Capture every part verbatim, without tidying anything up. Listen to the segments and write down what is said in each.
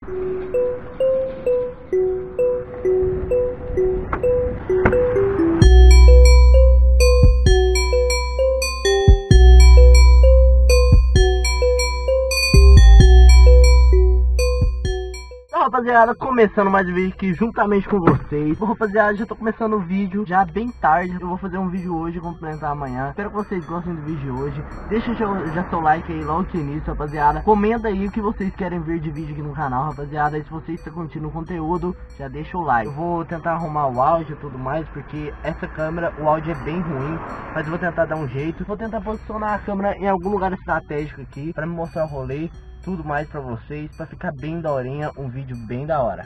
Rapaziada, começando mais um vídeo aqui juntamente com vocês. Bom, rapaziada, já tô começando o vídeo já bem tarde. Eu vou fazer um vídeo hoje, complementar amanhã. Espero que vocês gostem do vídeo de hoje. Deixa já, já seu like aí logo no início, rapaziada. Comenta aí o que vocês querem ver de vídeo aqui no canal, rapaziada. E se vocês estão curtindo o conteúdo, já deixa o like. Eu vou tentar arrumar o áudio e tudo mais, porque essa câmera, o áudio é bem ruim, mas eu vou tentar dar um jeito. Vou tentar posicionar a câmera em algum lugar estratégico aqui, pra me mostrar o rolê, tudo mais pra vocês, pra ficar bem daorinha, um vídeo bem da hora.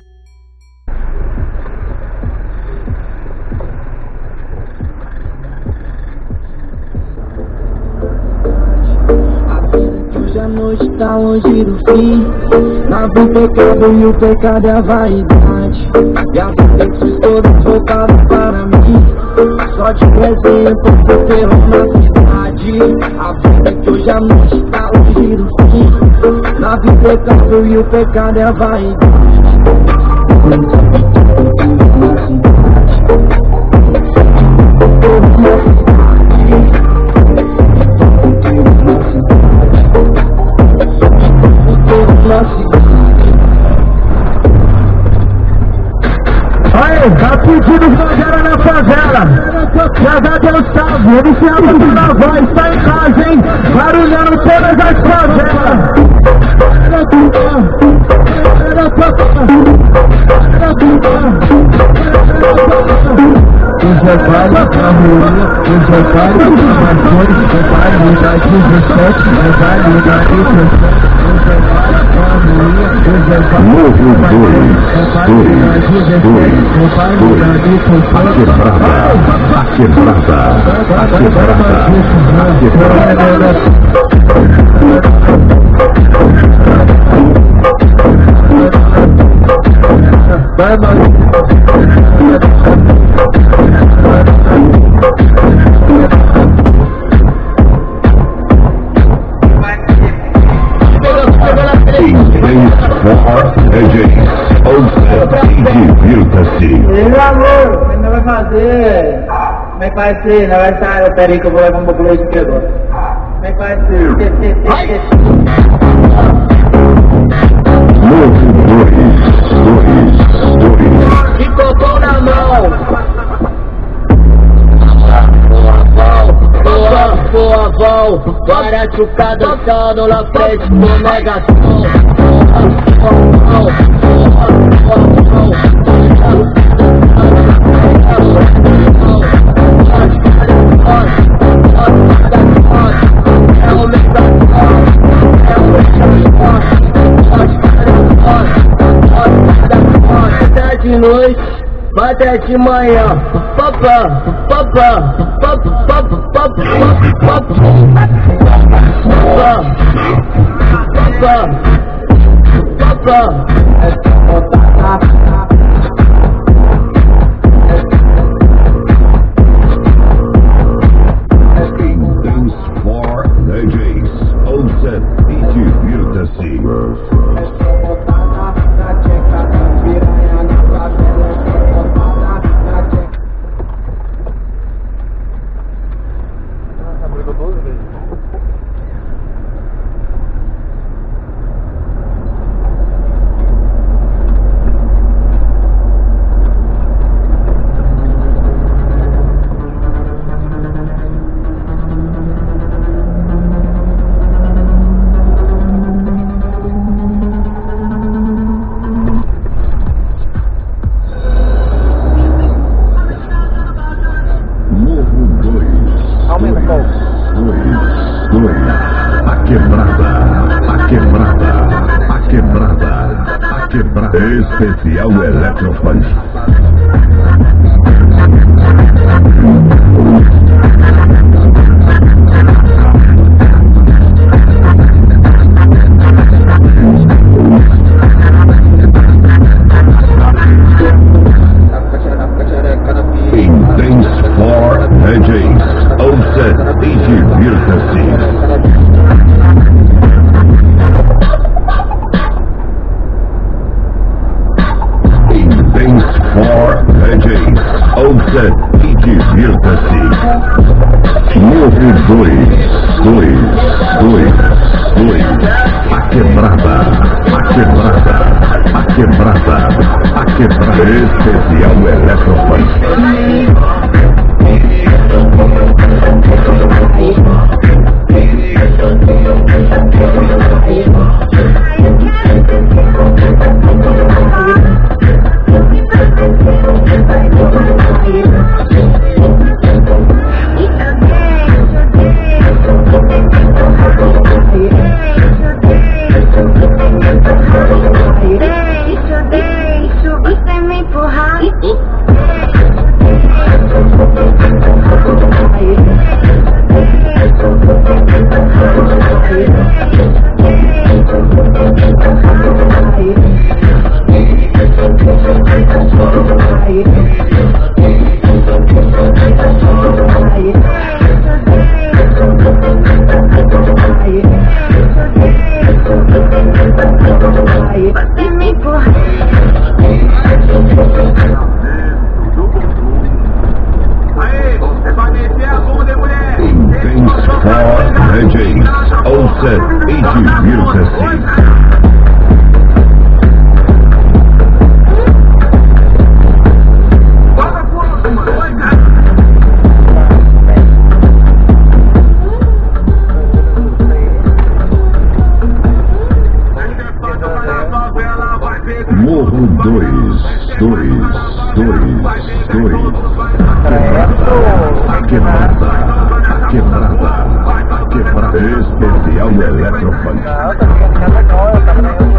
Hoje a noite tá longe do fim. Na vida o pecado e o pecado é a vaidade. E a vida que todos voltaram para mim. Só te presento por ter uma cidade. A vida que hoje a noite tá longe do fim. Na vida o pecado e o pecado é a vaidade. Aí, tá pedindo Rogério na favela. Já já deu salve, ele se abre na voz, tá em casa, hein? Barulhando todas as favelas. Era tudo, era o Jogado, a ruína, o Jogado, os marcões, o baile da dezessete, o baile da dezessete, o Jogado, a ruína, o Jogado, o baile da dezessete, o baile da dezessete, a quebrada, a quebrada, a quebrada, a quebrada. Vai, mano. Meu amor, como é que vai fazer? Como é que vai ser? Não vai estar. Pera aí que eu vou levar um pouco de leite aqui agora. Como é que vai ser? E cocô na mão. Boa, boa, bom. Para chucar dançando na frente do negação. De noite, até de manhã, papá, papá, papá, papá, papá, papá, papá. Especial Eletrofone. Intense for D Js. Ouça e divirta-se. J's, ouça e divirta-se. Morro dois, dois, dois, dois. A quebrada, a quebrada, a quebrada, a quebrada. Especial Eletropunk. Ouça e divirta-se. Morro dois, dois, dois, dois. A quebrada, a quebrada, a quebrada. Especial Eletropunk.